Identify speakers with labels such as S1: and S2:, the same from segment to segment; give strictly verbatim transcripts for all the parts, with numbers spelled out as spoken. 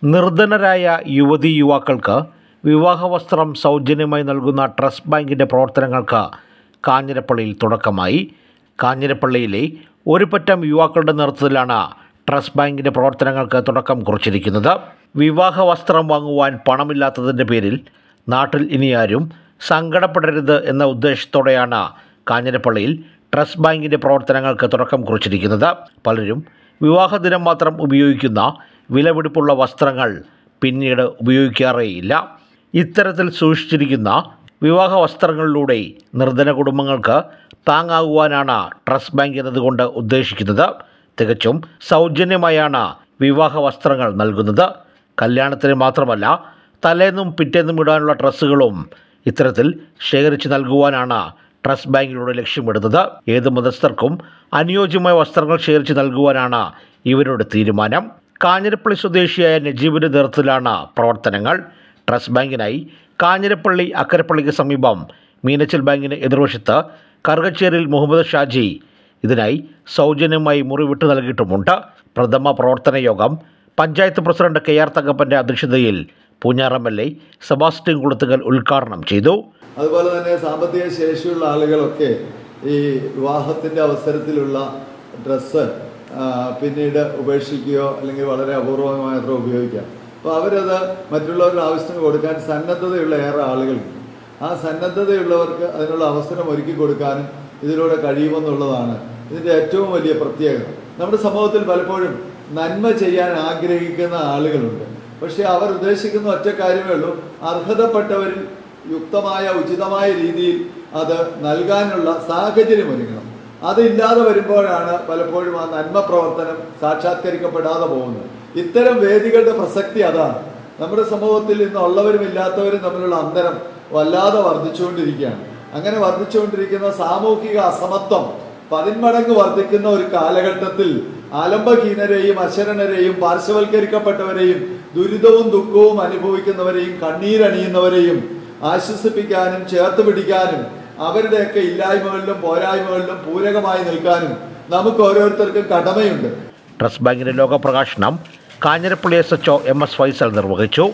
S1: നിർധനരായ യുവതീ യുവാക്കൾക്ക് വിവാഹവസ്ത്രം സൗജന്യമായി നൽകുന്ന ട്രസ്റ്റ് ബാങ്കിൻ്റെ പ്രവർത്തനങ്ങൾക്ക് കാഞ്ഞിരപ്പള്ളിയിൽ തുടക്കമായി. കാഞ്ഞിരപ്പള്ളിയിലെ ഒരു പറ്റം യുവാക്കളുടെ നേതൃത്വത്തിലാണ് ട്രസ്റ്റ് ബാങ്കിൻ്റെ പ്രവർത്തനങ്ങൾക്ക് തുടക്കം കുറിച്ചിരിക്കുന്നത്. വിവാഹവസ്ത്രം വാങ്ങുവാൻ പണമില്ലാത്തതിൻ്റെ പേരിൽ നാട്ടിൽ ഇനിയാരും സങ്കടപ്പെടരുത് എന്ന ഉദ്ദേശത്തോടെയാണ് കാഞ്ഞിരപ്പള്ളിയിൽ ട്രസ്റ്റ് ബാങ്കിൻ്റെ പ്രവർത്തനങ്ങൾക്ക് തുടക്കം കുറിച്ചിരിക്കുന്നത്. പലരും വിവാഹദിനം മാത്രം ഉപയോഗിക്കുന്ന വിലപിടിപ്പുള്ള വസ്ത്രങ്ങൾ പിന്നീട് ഉപയോഗിക്കാറേയില്ല. ഇത്തരത്തിൽ സൂക്ഷിച്ചിരിക്കുന്ന വിവാഹ വസ്ത്രങ്ങളിലൂടെ നിർധന കുടുംബങ്ങൾക്ക് താങ്ങാകുവാനാണ് ട്രസ്റ്റ് ബാങ്ക് എന്നതുകൊണ്ട് ഉദ്ദേശിക്കുന്നത്. തികച്ചും സൗജന്യമായാണ് വിവാഹ വസ്ത്രങ്ങൾ നൽകുന്നത്. കല്യാണത്തിന് മാത്രമല്ല, തലേന്നും പിറ്റേന്നും ഇടാനുള്ള ഡ്രസ്സുകളും ഇത്തരത്തിൽ ശേഖരിച്ച് നൽകുവാനാണ് ട്രസ്റ്റ് ബാങ്കിലൂടെ ലക്ഷ്യമിടുന്നത്. ഏത് മതസ്ഥർക്കും അനുയോജ്യമായ വസ്ത്രങ്ങൾ ശേഖരിച്ച് നൽകുവാനാണ് ഇവരുടെ തീരുമാനം. കാഞ്ഞിരപ്പള്ളി സ്വദേശിയായ നജീബിൻ്റെ നേതൃത്വത്തിലാണ് പ്രവർത്തനങ്ങൾ. ട്രസ്റ്റ് ബാങ്കിനായി കാഞ്ഞിരപ്പള്ളി അക്കരപ്പള്ളിക്ക് സമീപം മീനച്ചൽ ബാങ്കിന് എതിർവശത്ത് കറുകച്ചേരിയിൽ മുഹമ്മദ് ഷാജി ഇതിനായി സൗജന്യമായി മുറി വിട്ടു നൽകിയിട്ടുമുണ്ട്. പ്രഥമ പ്രവർത്തന യോഗം പഞ്ചായത്ത് പ്രസിഡന്റ് കെ ആർ തങ്കപ്പൻ്റെ അധ്യക്ഷതയിൽ Poonjar M L A Sebastian Kulathukal ഉദ്ഘാടനം ചെയ്തു.
S2: അതുപോലെ തന്നെ സാമ്പത്തിക ശേഷിയുള്ള ആളുകളൊക്കെ ഈ വിവാഹത്തിൻ്റെ അവസരത്തിലുള്ള ഡ്രസ്സ് പിന്നീട് ഉപേക്ഷിക്കുകയോ അല്ലെങ്കിൽ വളരെ അപൂർവമായി മാത്രം ഉപയോഗിക്കാം. അപ്പോൾ അവരത് മറ്റുള്ളവരുടെ ആവശ്യത്തിന് കൊടുക്കാൻ സന്നദ്ധതയുള്ള ഏറെ ആളുകളുണ്ട്. ആ സന്നദ്ധതയുള്ളവർക്ക് അതിനുള്ള അവസരം ഒരുക്കി കൊടുക്കാനും ഇതിലൂടെ കഴിയുമെന്നുള്ളതാണ് ഇതിൻ്റെ ഏറ്റവും വലിയ പ്രത്യേകത. നമ്മുടെ സമൂഹത്തിൽ പലപ്പോഴും നന്മ ചെയ്യാൻ ആഗ്രഹിക്കുന്ന ആളുകളുണ്ട്. പക്ഷേ അവർ ഉദ്ദേശിക്കുന്ന ഒറ്റ കാര്യമേ ഉള്ളൂ, അർഹതപ്പെട്ടവരിൽ യുക്തമായ ഉചിതമായ രീതിയിൽ അത് നൽകാനുള്ള സാഹചര്യം ഒരുങ്ങണം. അതില്ലാതെ വരുമ്പോഴാണ് പലപ്പോഴും ആ നന്മ പ്രവർത്തനം സാക്ഷാത്കരിക്കപ്പെടാതെ പോകുന്നത്. ഇത്തരം വേദികളുടെ പ്രസക്തി അതാണ്. നമ്മുടെ സമൂഹത്തിൽ ഇന്ന് ഉള്ളവരും ഇല്ലാത്തവരും തമ്മിലുള്ള അന്തരം വല്ലാതെ വർദ്ധിച്ചുകൊണ്ടിരിക്കുകയാണ്. അങ്ങനെ വർദ്ധിച്ചുകൊണ്ടിരിക്കുന്ന സാമൂഹിക അസമത്വം പതിന്മടങ്ങ് വർദ്ധിക്കുന്ന ഒരു കാലഘട്ടത്തിൽ ആലംബഹീനരെയും അശരണരെയും പാർശ്വവൽക്കരിക്കപ്പെട്ടവരെയും ദുരിതവും ദുഃഖവും അനുഭവിക്കുന്നവരെയും കണ്ണീരണിയുന്നവരെയും ആശ്വസിപ്പിക്കാനും ചേർത്ത് പിടിക്കാനും അവരുടെയൊക്കെ ഇല്ലായ്മകളിലും പോരായ്മകളിലും പൂരകമായി നിൽക്കാനും നമുക്ക് ഓരോരുത്തർക്കും കടമയുണ്ട്.
S1: ട്രസ്റ്റ് ബാങ്കിന്റെ ലോക പ്രകാശനം Kanjirappally S H O M S Faisal നിർവഹിച്ചു.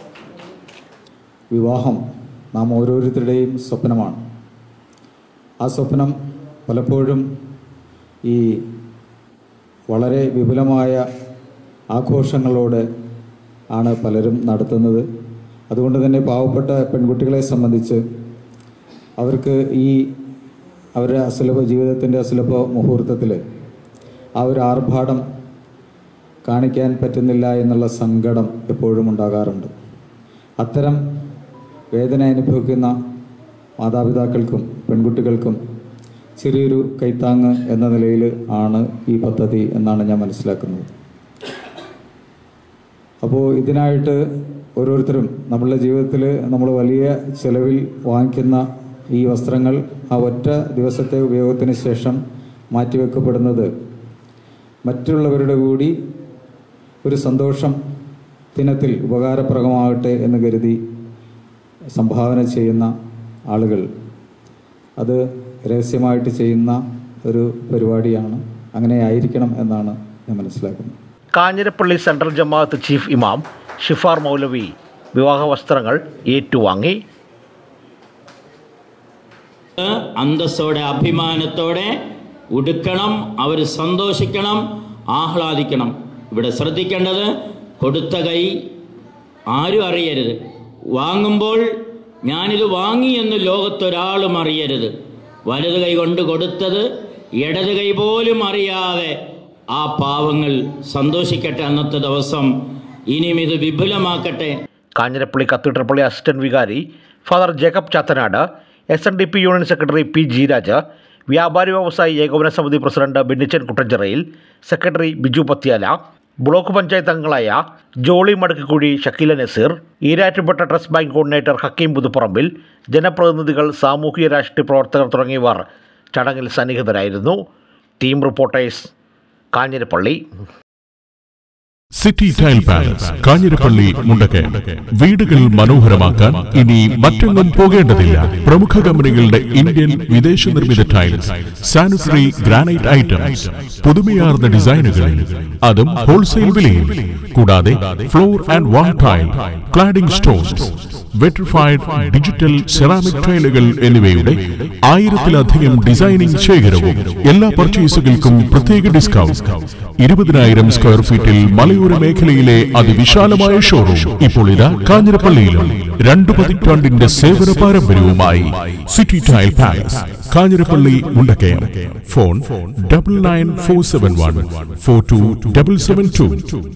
S3: വിവാഹം നാം ഓരോരുത്തരുടെയും സ്വപ്നമാണ്. ആ സ്വപ്നം പലപ്പോഴും ഈ വളരെ വിപുലമായ ആഘോഷങ്ങളോടെ ആണ് പലരും നടത്തുന്നത്. അതുകൊണ്ട് തന്നെ പാവപ്പെട്ട പെൺകുട്ടികളെ സംബന്ധിച്ച് അവർക്ക് ഈ അവരുടെ അസുലഭ ജീവിതത്തിൻ്റെ അസുലഭ മുഹൂർത്തത്തിൽ ആ ഒരു ആർഭാടം കാണിക്കാൻ പറ്റുന്നില്ല എന്നുള്ള സങ്കടം എപ്പോഴും ഉണ്ടാകാറുണ്ട്. അത്തരം വേദന അനുഭവിക്കുന്ന മാതാപിതാക്കൾക്കും പെൺകുട്ടികൾക്കും ചെറിയൊരു കൈത്താങ്ങ് എന്ന നിലയിൽ ആണ് ഈ പദ്ധതി എന്നാണ് ഞാൻ മനസ്സിലാക്കുന്നത്. അപ്പോൾ ഇതിനായിട്ട് ഓരോരുത്തരും നമ്മളുടെ ജീവിതത്തിൽ നമ്മൾ വലിയ ചിലവിൽ വാങ്ങിക്കുന്ന ഈ വസ്ത്രങ്ങൾ ആ ഒറ്റ ദിവസത്തെ ഉപയോഗത്തിന് ശേഷം മാറ്റിവെക്കപ്പെടുന്നത് മറ്റുള്ളവരുടെ കൂടി ഒരു സന്തോഷം ദിനത്തിൽ ഉപകാരപ്രദമാകട്ടെ എന്ന് കരുതി സംഭാവന ചെയ്യുന്ന ആളുകൾ അത് രഹസ്യമായിട്ട് ചെയ്യുന്ന ഒരു പരിപാടിയാണ്. അങ്ങനെ ആയിരിക്കണം എന്നാണ് ഞാൻ മനസ്സിലാക്കുന്നത്.
S1: കാഞ്ഞിരപ്പള്ളി സെൻട്രൽ ജമാഅത്ത് ചീഫ് ഇമാം ഷിഫാർ മൗലവി വിവാഹ വസ്ത്രങ്ങൾ ഏറ്റുവാങ്ങി.
S4: അന്തസ്സോടെ അഭിമാനത്തോടെ ഉടുക്കണം, അവർ സന്തോഷിക്കണം, ആഹ്ലാദിക്കണം. ഇവിടെ ശ്രദ്ധിക്കേണ്ടത് കൊടുത്ത കൈ ആരും അറിയരുത്. വാങ്ങുമ്പോൾ ഞാനിത് വാങ്ങി എന്ന് ലോകത്തൊരാളും അറിയരുത്. വലത് കൈ കൊണ്ട് കൊടുത്തത് ഇടത് കൈ പോലും അറിയാതെ ആ പാവങ്ങൾ സന്തോഷിക്കട്ടെ. അന്നത്തെ ദിവസം ഇനിയും ഇത് വിപുലമാക്കട്ടെ.
S1: കാഞ്ഞിരപ്പള്ളി കത്തീഡ്രൽ പള്ളി അസിസ്റ്റന്റ് വികാരി father Jacob Chathanad, S N D P union secretary P Jeeraj, വ്യാപാരി വ്യവസായി ഏകോപന സമിതി president Bennichan Kuttanchirayil, secretary Biju Pathyala, block panchayat അംഗങ്ങളായ Jolly Madakkikuzhi, Shakeela Naseer, Erattupetta trust bank coordinator Hakeem Puthuparambil, ജനപ്രതിനിധികൾ, സാമൂഹിക രാഷ്ട്രീയ പ്രവർത്തകർ തുടങ്ങിയവർ ചടങ്ങിൽ സന്നിഹിതരായിരുന്നു. Team reporters Kanjirappally.
S5: City tile palace, Kanjirappally, Mundakayam. വീടുകൾ മനോഹരമാക്കാൻ ഇനി മറ്റെങ്ങും പോകേണ്ടതില്ല. പ്രമുഖ കമ്പനികളുടെ ഇന്ത്യൻ, വിദേശ നിർമ്മിത ടൈൽസ്, സാനിറ്ററി, ഗ്രാനൈറ്റ് ഐറ്റംസ്, പുതുമയാർന്ന ഡിസൈനുകളിൽ, അതും ഹോൾസെയിൽ വിലയിൽ. കൂടാതെ floor and wall tile, cladding stones, vitrified digital ceramic ടൈലുകൾ എന്നിവയുടെ ആയിരത്തിലധികം ഡിസൈനിംഗ് ശേഖരവും. എല്ലാ പർച്ചേസുകൾക്കും പ്രത്യേക ഡിസ്കൗണ്ട്. ഇരുപതിനായിരം സ്ക്വയർ ഫീറ്റിൽ മലയോര മേഖലയിലെ അതിവിശാലമായ ഷോറൂം ഇപ്പോൾ ഇതാ കാഞ്ഞിരപ്പള്ളിയിലും. രണ്ടു പതിറ്റാണ്ടിന്റെ സേവന പാരമ്പര്യവുമായി city tile palace, Kanjirappally, Mundakayam. Phone double nine four seven one four two double seven to.